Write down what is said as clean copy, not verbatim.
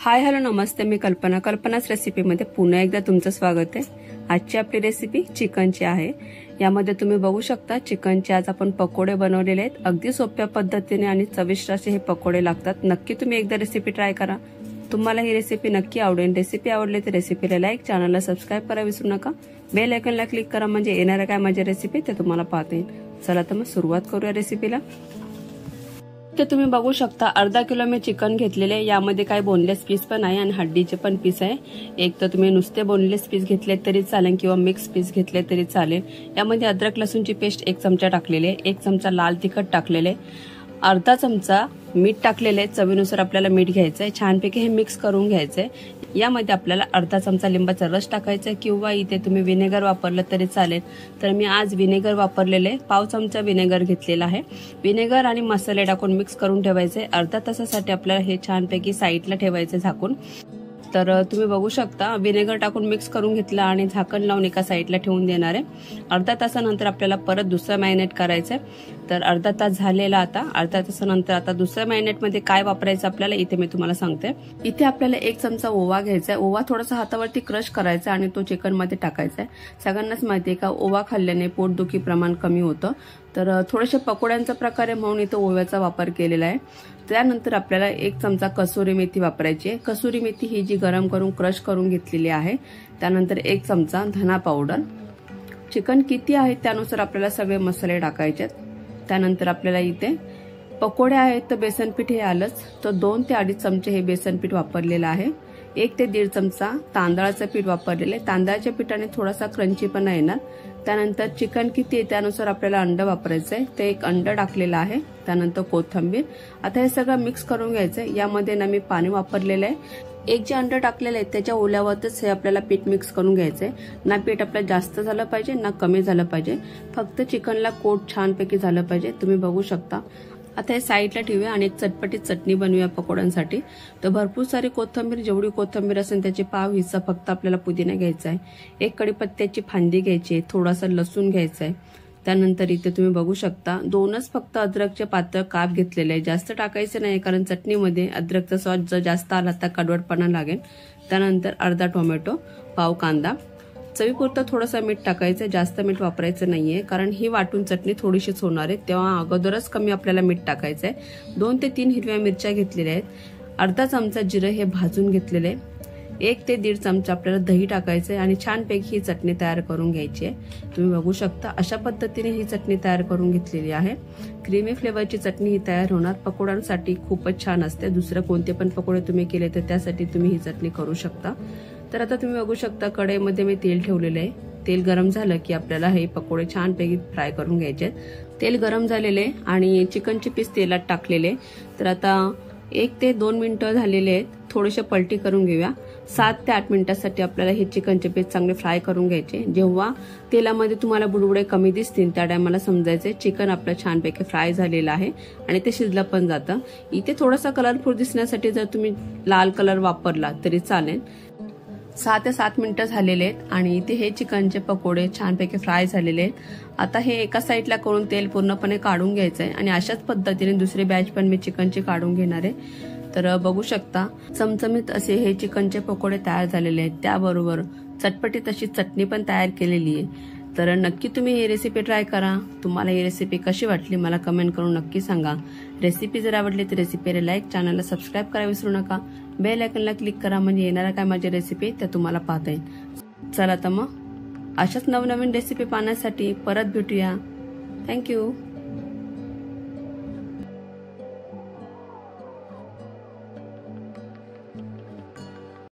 Hi hello नमस्ते, मी कल्पनाच रेसिपीमध्ये पुन्हा एकदा तुमचं स्वागत आहे। आजची आपली रेसिपी चिकनची आहे। यामध्ये तुम्ही बघू शकता चिकनचे आज आपण पकोडे बनवलेले आहेत। अगदी सोप्या पद्धतीने आणि चविष्ट असे हे पकोडे लागतात। नक्की तुम्ही एकदा रेसिपी ट्राय करा, तुम्हाला ही रेसिपी नक्की आवडेल। रेसिपी आवडली तर रेसिपीला लाईक, चॅनलला सबस्क्राइब करा विसरू नका। बेल आयकॉनला क्लिक करा म्हणजे येणाऱ्या काय माझ्या रेसिपी ते तुम्हाला पाहता येईल। चला तर मग सुरुवात करूया रेसिपीला। ते तुम्ही बघू शकता अर्धा किलो मी चिकन घेतलेले। यामध्ये काही बोनलेस पीस पण आहे आणि हड्डीचे पण पीस आहे। एक तर तुम्ही नुसते बोनलेस पीस घेतले तरी चालेल किंवा मिक्स पीस घेतले तरी चालेल। यामध्ये अद्रक लसूणची पेस्ट 1 चमचा टाकलेले, 1 चमचा लाल तिखट टाकलेले, अर्धा चमचा मीठ टाकलेले। चवीनुसार आपल्याला मीठ घ्यायचंय, छानपैकी हे मिक्स करून घ्यायचंय। यामध्ये आपल्याला अर्धा चमचा लिंबाचा रस टाकायचा किंवा इथे तुम्ही विनेगर वापरलं तरी चालेल। तर मी आज विनेगर वापरलेले, पाव चमचा विनेगर घेतलेला आहे। विनेगर आणि मसाले टाकून मिक्स करून ठेवायचे। अर्धा तासासाठी आपल्याला हे छानपैकी साईडला ठेवायचे झाकून। तर तुम्ही बघू शकता विनेगर टाकून मिक्स करून घेतला आणि झाकण लावून एका साईडला ठेवून देणार आहे। अर्धा तासानंतर आपल्याला परत दुसरा मॅरिनेट करायचं आहे। तर अर्धा तास झालेला आता, अर्धा तासानंतर आता दुसऱ्या मॅरिनेट मध्ये काय वापरायचं आपल्याला इथे मी तुम्हाला सांगते। इथे आपल्याला 1 चमचा ओवा घ्यायचा आहे। ओवा थोडासा हातावरती क्रश करायचा आणि तो चिकन मध्ये टाकायचा आहे। सगळ्यांनाच माहिती आहे का ओवा खाल्ल्याने पोटदुखी प्रमाण कमी होतं। तर थोडेसे पकोड्यांचा प्रकार आहे म्हणून इथे ओव्याचा वापर केलेला आहे। त्यानंतर आपल्याला 1 चमचा कसुरी मेथी वापरायची आहे। कसुरी मेथी ही जी गरम करून क्रश करून घेतलेली आहे। त्यानंतर 1 चमचा धना पावडर। चिकन किती आहे त्यानुसार आपल्याला सगळे मसाले टाकायचे आहेत। त्यानंतर आपल्याला इथे पकोडे आहेत तर बेसन पीठ हे आलंच, तर 2 ते 2.5 चमचे हे बेसन पीठ वापरलेलं आहे। 1 ते 1.5 चमचा तांदळाचं पीठ वापरलेले। तांदळाच्या पीठाने थोडासा क्रंचीपणा येणार। त्यानंतर चिकन किती आहे त्यानुसार आपल्याला अंड वापरायचं आहे, ते 1 अंड टाकलेलं आहे। त्यानंतर कोथिंबीर। आता हे सगळं मिक्स करून घ्यायचंय। यामध्ये ना मी पाणी वापरलेलं आहे। 1 जे अंड टाकलेलं आहे त्याच्या ओल्यावरच हे आपल्याला पीठ मिक्स करून घ्यायचंय। ना पीठ आपलं जास्त झालं पाहिजे ना कमी झालं पाहिजे, फक्त चिकनला कोट छानपैकी झालं पाहिजे। तुम्ही बघू शकता। आता हे साईडला ठेवूया आणि एक चटपटीत चटणी बनवूया पकोड्यांसाठी। तर भरपूर सारी कोथिंबीर, जेवढी कोथिंबीर असेल त्याची पाव हिस्सा फक्त आपल्याला पुदिना घ्यायचा आहे। 1 कढीपत्त्याची फांदी घ्यायची आहे, थोडासा लसूण घ्यायचा आहे। त्यानंतर इथे तुम्ही बघू शकता 2च फक्त अद्रकचे पातळ काप घेतलेले आहे। जास्त टाकायचे नाही कारण चटणीमध्ये अद्रकचा स्वाद जर जास्त आला तर कडवटपणा लागेल। त्यानंतर अर्धा टोमॅटो, पाव कांदा, चवीपुरतं थोडंसं मीठ टाकायचं, जास्त मीठ वापरायचं नाहीये कारण ही वाटून चटणी थोडीशीच होणार आहे, तेव्हा अगोदरच कमी आपल्याला मीठ टाकायचंय। 2 ते 3 हिरव्या मिरच्या घेतलेल्या आहेत। अर्धा चमचा जिरे हे भाजून घेतलेले। 1 ते 1.5 चमचा आपल्याला दही टाकायचंय आणि छानपैकी ही चटणी तयार करून घ्यायची आहे। तुम्ही बघू शकता अशा पद्धतीने ही चटणी तयार करून घेतलेली आहे। क्रीमी फ्लेवरची चटणी ही तयार होणार। पकोड्यांसाठी खूपच छान असते। दुसरे कोणते पण पकोडे तुम्ही केले तर त्यासाठी तुम्ही ही चटणी करू शकता। तर आता तुम्ही बघू शकता कढईमध्ये मी तेल ठेवलेलं आहे। तेल गरम झालं की आपल्याला हे पकोडे छानपैकी फ्राय करून घ्यायचे। तेल गरम झालेले आणि चिकनचे पीस तेलात टाकलेले। तर आता 1 ते 2 मिनिटं झालेले आहेत। थोडेसे पलटी करून घेऊया। 7 ते 8 मिनिटांसाठी आपल्याला हे चिकनचे पीस चांगले फ्राय करून घ्यायचे। जेव्हा तेलामध्ये तुम्हाला बुडबुडे कमी दिसतील त्या टायमाला समजायचे चिकन आपलं छानपैकी फ्राय झालेलं आहे आणि ते शिजलं पण जातं। इथे थोडासा कलरफुल दिसण्यासाठी जर तुम्ही लाल कलर वापरला तरी चालेल। 6 ते 7 मिनिटं झालेले आहेत आणि इथे हे चिकनचे पकोडे छानपैकी फ्राय झालेले आहेत। आता हे एका साईडला करून तेल पूर्णपणे काढून घ्यायचंय आणि अशाच पद्धतीने दुसरी बॅच पण मी चिकनची काढून घेणार आहे। तर बघू शकता चमचमीत असे हे चिकनचे पकोडे तयार झालेले आहेत। त्याबरोबर चटपटीत अशी चटणी पण तयार केलेली आहे। तर नक्की तुम्ही ही रेसिपी ट्राय करा। तुम्हाला ही रेसिपी कशी वाटली मला कमेंट करून नक्की सांगा। रेसिपी जर आवडली तर रेसिपीला लाईक, चॅनलला सबस्क्राइब करा विसरू नका। बेल आयकॉनला क्लिक करा म्हणजे येणाऱ्या काय माझी रेसिपी त्या तुम्हाला पाहता येईल। चला तर मग अशाच नवनवीन रेसिपी पाहण्यासाठी परत भेटूया। थँक्यू।